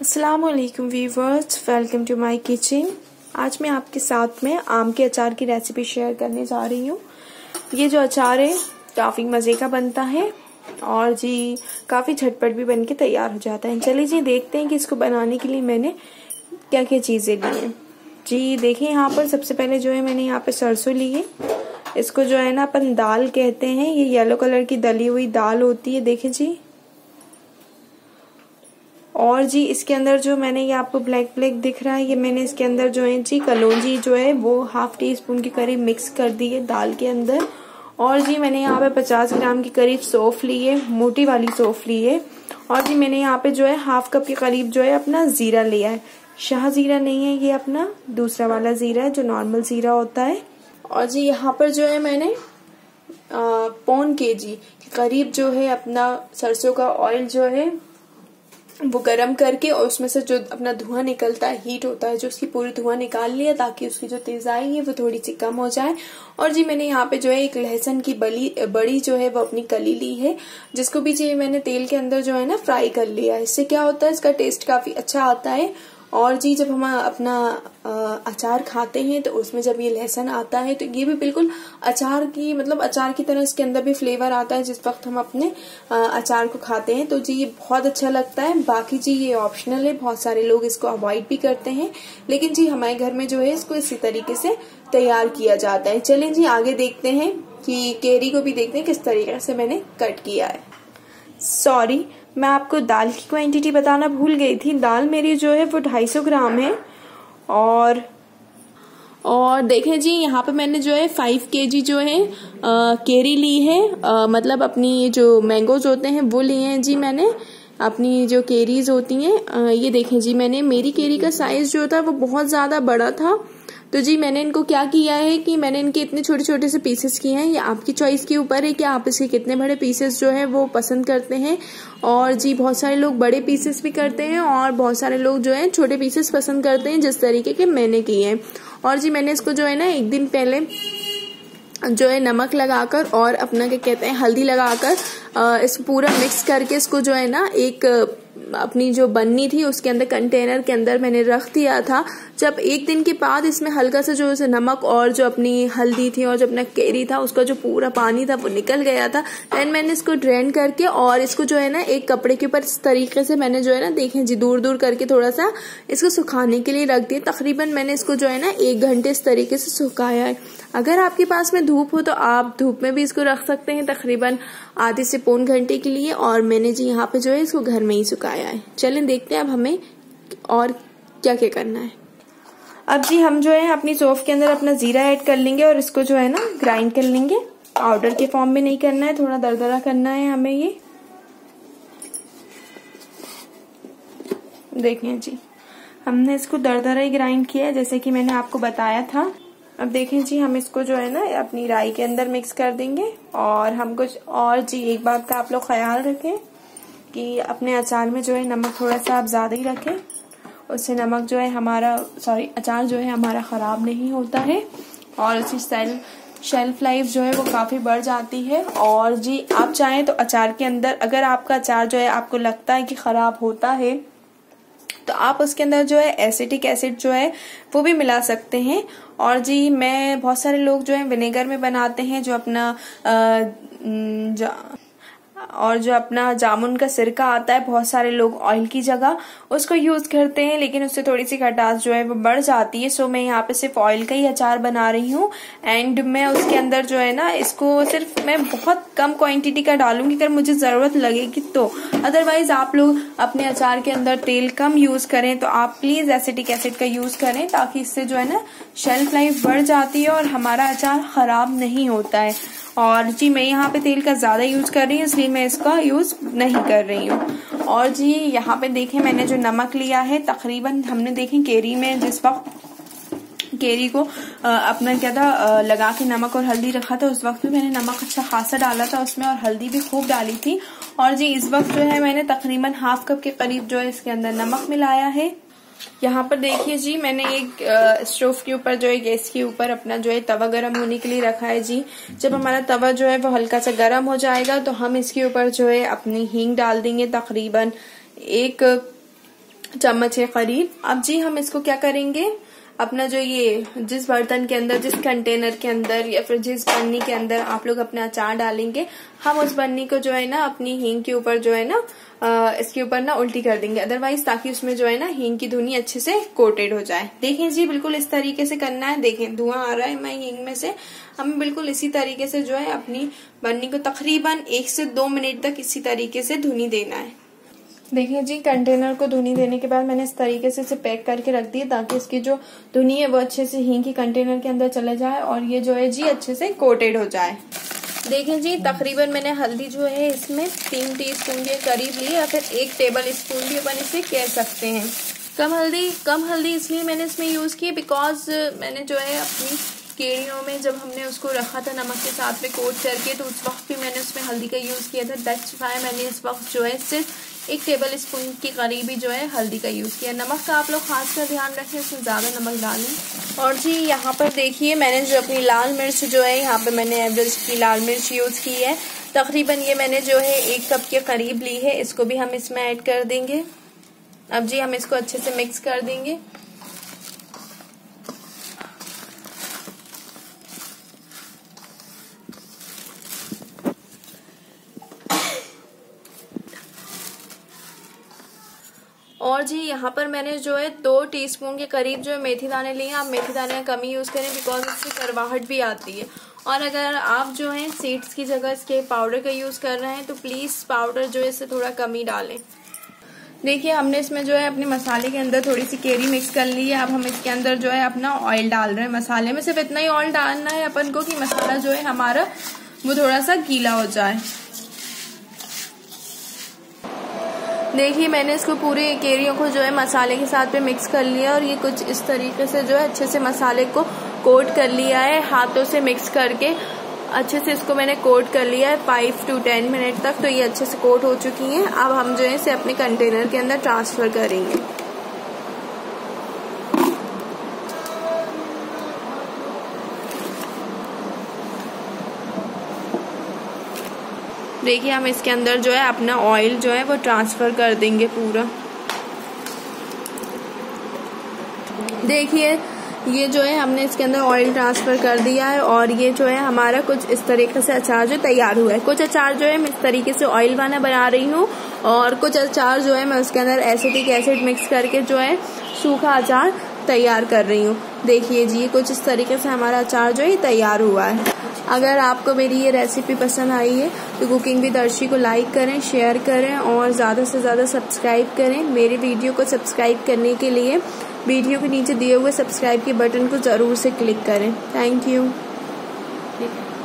अस्सलाम वालेकुम viewers, welcome to my kitchen. आज मैं आपके साथ में आम के अचार की रेसिपी शेयर करने जा रही हूँ। ये जो अचार है काफ़ी मज़े का बनता है और जी काफ़ी झटपट भी बनके तैयार हो जाता है। चलिए जी देखते हैं कि इसको बनाने के लिए मैंने क्या क्या चीज़ें ली हैं। जी देखिए यहाँ पर सबसे पहले जो है मैंने यहाँ पे सरसों ली है। इसको जो है ना अपन दाल कहते हैं। ये येलो कलर की दली हुई दाल होती है, देखिए जी। और जी इसके अंदर जो मैंने ये आपको ब्लैक ब्लैक दिख रहा है, ये मैंने इसके अंदर जो है जी कलौंजी जो है वो हाफ टी स्पून के करीब मिक्स कर दी है दाल के अंदर। और जी मैंने यहाँ पे 50 ग्राम के करीब सौंफ ली है, मोटी वाली सौंफ ली है। और जी मैंने यहाँ पे जो है हाफ कप के करीब जो है अपना जीरा लिया है। शाह जीरा नहीं है, ये अपना दूसरा वाला जीरा है जो नॉर्मल जीरा होता है। और जी यहाँ पर जो है मैंने 1.25 kg के करीब जो है अपना सरसों का ऑयल जो है वो गरम करके और उसमें से जो अपना धुआं निकलता है, हीट होता है, जो उसकी पूरी धुआं निकाल लिया ताकि उसकी जो तेजाई है वो थोड़ी सी कम हो जाए। और जी मैंने यहाँ पे जो है एक लहसुन की बड़ी जो है वो अपनी कली ली है, जिसको भी जी मैंने तेल के अंदर जो है ना फ्राई कर लिया है। इससे क्या होता है, इसका टेस्ट काफी अच्छा आता है। और जी जब हम अपना अचार खाते हैं तो उसमें जब ये लहसुन आता है तो ये भी बिल्कुल अचार की अचार की तरह इसके अंदर भी फ्लेवर आता है जिस वक्त हम अपने अचार को खाते हैं। तो जी ये बहुत अच्छा लगता है। बाकी जी ये ऑप्शनल है, बहुत सारे लोग इसको अवॉइड भी करते हैं, लेकिन जी हमारे घर में जो है इसको इसी तरीके से तैयार किया जाता है। चलिए जी आगे देखते हैं कि केरी को भी देखते हैं किस तरीके से मैंने कट किया है। सॉरी, मैं आपको दाल की क्वांटिटी बताना भूल गई थी। दाल मेरी जो है वो 250 ग्राम है। और देखें जी यहाँ पे मैंने जो है 5 kg जो है केरी ली है। मतलब अपनी जो मैंगोज होते हैं वो लिए हैं जी मैंने, अपनी जो केरीज होती हैं। ये देखें जी मेरी केरी का साइज जो था वो बहुत ज्यादा बड़ा था, तो जी मैंने इनको क्या किया है कि मैंने इनके इतने छोटे छोटे से पीसेस किए हैं। ये आपकी चॉइस के ऊपर है कि आप इसके कितने बड़े पीसेस जो है वो पसंद करते हैं। और जी बहुत सारे लोग बड़े पीसेस भी करते हैं और बहुत सारे लोग जो है छोटे पीसेस पसंद करते हैं, जिस तरीके के मैंने किए हैं। और जी मैंने इसको जो है ना एक दिन पहले जो है नमक लगाकर और अपना क्या कहते हैं हल्दी लगाकर इसको पूरा मिक्स करके इसको जो है ना एक अपनी जो बननी थी उसके अंदर कंटेनर के अंदर मैंने रख दिया था। जब एक दिन के बाद इसमें हल्का सा जो नमक और जो अपनी हल्दी थी और जो अपना केरी था उसका जो पूरा पानी था वो निकल गया था, देन मैंने इसको ड्रेन करके और इसको जो है ना एक कपड़े के ऊपर इस तरीके से मैंने जो है ना देखें जी दूर दूर करके थोड़ा सा इसको सुखाने के लिए रख दिया। तकरीबन मैंने इसको जो है ना 1 घंटे इस तरीके से सुखाया है। अगर आपके पास में धूप हो तो आप धूप में भी इसको रख सकते हैं तकरीबन आधे से पौन घंटे के लिए। और मैंने जी यहाँ पे जो है इसको घर में ही सुखाया है। चलें देखते हैं अब हमें और क्या क्या करना है। अब जी हम जो है अपनी सौंफ के अंदर अपना जीरा ऐड कर लेंगे और इसको जो है ना ग्राइंड कर लेंगे। पाउडर के फॉर्म में नहीं करना है, थोड़ा दरदरा करना है हमें। ये देखें जी हमने इसको दरदरा ही ग्राइंड किया है जैसे कि मैंने आपको बताया था। अब देखें जी हम इसको जो है ना अपनी राई के अंदर मिक्स कर देंगे। और हम कुछ और जी एक बात का आप लोग ख्याल रखें कि अपने अचार में जो है नमक थोड़ा सा आप ज्यादा ही रखें, उससे नमक जो है अचार जो है हमारा खराब नहीं होता है और उसकी शेल्फ लाइफ जो है वो काफी बढ़ जाती है। और जी आप चाहें तो अचार के अंदर अगर आपका अचार जो है आपको लगता है कि खराब होता है तो आप उसके अंदर जो है एसिटिक एसिड जो है वो भी मिला सकते हैं। और जी बहुत सारे लोग जो है विनेगर में बनाते हैं जो अपना जामुन का सिरका आता है, बहुत सारे लोग ऑयल की जगह उसको यूज करते हैं, लेकिन उससे थोड़ी सी खटास जो है वो बढ़ जाती है। सो मैं यहाँ पे सिर्फ ऑयल का ही अचार बना रही हूँ एंड मैं उसके अंदर जो है ना इसको सिर्फ मैं बहुत कम क्वांटिटी का डालूंगी अगर मुझे जरूरत लगेगी तो। अदरवाइज आप लोग अपने अचार के अंदर तेल कम यूज करें तो आप प्लीज एसिटिक एसिड का यूज करें, ताकि इससे जो है ना शेल्फ लाइफ बढ़ जाती है और हमारा अचार खराब नहीं होता है। और जी मैं यहाँ पे तेल का ज्यादा यूज कर रही हूँ इसलिए मैं इसका यूज नहीं कर रही हूँ। और जी यहाँ पे देखें मैंने जो नमक लिया है तकरीबन हमने देखें केरी में जिस वक्त केरी को अपना क्या था लगा के नमक और हल्दी रखा था उस वक्त भी मैंने नमक अच्छा खासा डाला था उसमें और हल्दी भी खूब डाली थी। और जी इस वक्त जो है मैंने तकरीबन हाफ कप के करीब जो है इसके अंदर नमक मिलाया है। यहाँ पर देखिए जी मैंने एक स्टोव के ऊपर जो है गैस के ऊपर अपना जो है तवा गरम होने के लिए रखा है जी। जब हमारा तवा जो है वो हल्का सा गरम हो जाएगा तो हम इसके ऊपर जो है अपनी हींग डाल देंगे। तकरीबन एक चम्मच के करीब। अब जी हम इसको क्या करेंगे, अपना जो ये जिस बर्तन के अंदर, जिस कंटेनर के अंदर या फिर जिस बन्नी के अंदर आप लोग अपना अचार डालेंगे, हम उस बन्नी को जो है ना अपनी हींग के ऊपर जो है ना इसके ऊपर ना उल्टी कर देंगे, अदरवाइज ताकि उसमें जो है ना हींग की धुनी अच्छे से कोटेड हो जाए। देखें जी बिल्कुल इस तरीके से करना है। देखें धुआं आ रहा है मैं हींग में से। हमें बिल्कुल इसी तरीके से जो है अपनी बन्नी को तकरीबन 1 से 2 मिनट तक इसी तरीके से धुनी देना है। देखिए जी कंटेनर को धुनी देने के बाद मैंने इस तरीके से इसे पैक करके रख दिया ताकि इसकी जो धुनी है वो अच्छे से हींग की कंटेनर के अंदर चले जाए और ये जो है जी अच्छे से कोटेड हो जाए। देखें जी तकरीबन मैंने हल्दी जो है इसमें 3 टीस्पून के करीब ली या फिर 1 टेबल स्पून भी अपन इसे कह सकते हैं। कम हल्दी इसलिए मैंने इसमें यूज की बिकॉज मैंने जो है अपनी केरियों में जब हमने उसको रखा था नमक के साथ में कोट करके, तो उस वक्त भी मैंने उसमें हल्दी का यूज किया था। दैट्स व्हाई मैंने इस वक्त जो है सिर्फ 1 टेबल स्पून के करीब ही जो है हल्दी का यूज किया। नमक का आप लोग खास कर ध्यान रखें, उसमें ज्यादा नमक डालें। और जी यहाँ पर देखिए मैंने जो अपनी लाल मिर्च जो है यहाँ पे मैंने एवरेस्ट की लाल मिर्च यूज की है। तकरीबन ये मैंने जो है 1 कप के करीब ली है। इसको भी हम इसमें ऐड कर देंगे। अब जी हम इसको अच्छे से मिक्स कर देंगे। और जी यहाँ पर मैंने जो है 2 टीस्पून के करीब जो है मेथी दाने लिए हैं। आप मेथी दाने कम ही यूज करें बिकॉज इससे करवाहट भी आती है। और अगर आप जो है सीड्स की जगह इसके पाउडर का यूज कर रहे हैं तो प्लीज पाउडर जो है इससे थोड़ा कम ही डालें। देखिए हमने इसमें जो है अपने मसाले के अंदर थोड़ी सी केरी मिक्स कर ली है। अब हम इसके अंदर जो है अपना ऑयल डाल रहे हैं। मसाले में सिर्फ इतना ही ऑयल डालना है अपन को कि मसाला जो है हमारा वो थोड़ा सा गीला हो जाए। देखिए मैंने इसको पूरे केरियों को जो है मसाले के साथ में मिक्स कर लिया और ये कुछ इस तरीके से जो है अच्छे से मसाले को कोट कर लिया है। हाथों से मिक्स करके अच्छे से इसको मैंने कोट कर लिया है 5 to 10 मिनट तक। तो ये अच्छे से कोट हो चुकी हैं। अब हम जो है इसे अपने कंटेनर के अंदर ट्रांसफर करेंगे। देखिए हम इसके अंदर जो है अपना ऑयल जो है वो ट्रांसफर कर देंगे पूरा। देखिए ये जो है हमने इसके अंदर ऑयल ट्रांसफर कर दिया है और ये जो है हमारा कुछ इस तरीके से अचार जो तैयार हुआ है। कुछ अचार जो है मैं इस तरीके से ऑयल वाला बना रही हूँ और कुछ अचार जो है मैं उसके अंदर एसिटिक एसिड मिक्स करके जो है सूखा अचार तैयार कर रही हूँ। देखिए जी कुछ इस तरीके से हमारा अचार जो है तैयार हुआ है। अगर आपको मेरी ये रेसिपी पसंद आई है तो कुकिंग विद अर्शी को लाइक करें, शेयर करें और ज़्यादा से ज़्यादा सब्सक्राइब करें। मेरे वीडियो को सब्सक्राइब करने के लिए वीडियो के नीचे दिए हुए सब्सक्राइब के बटन को ज़रूर से क्लिक करें। Thank you.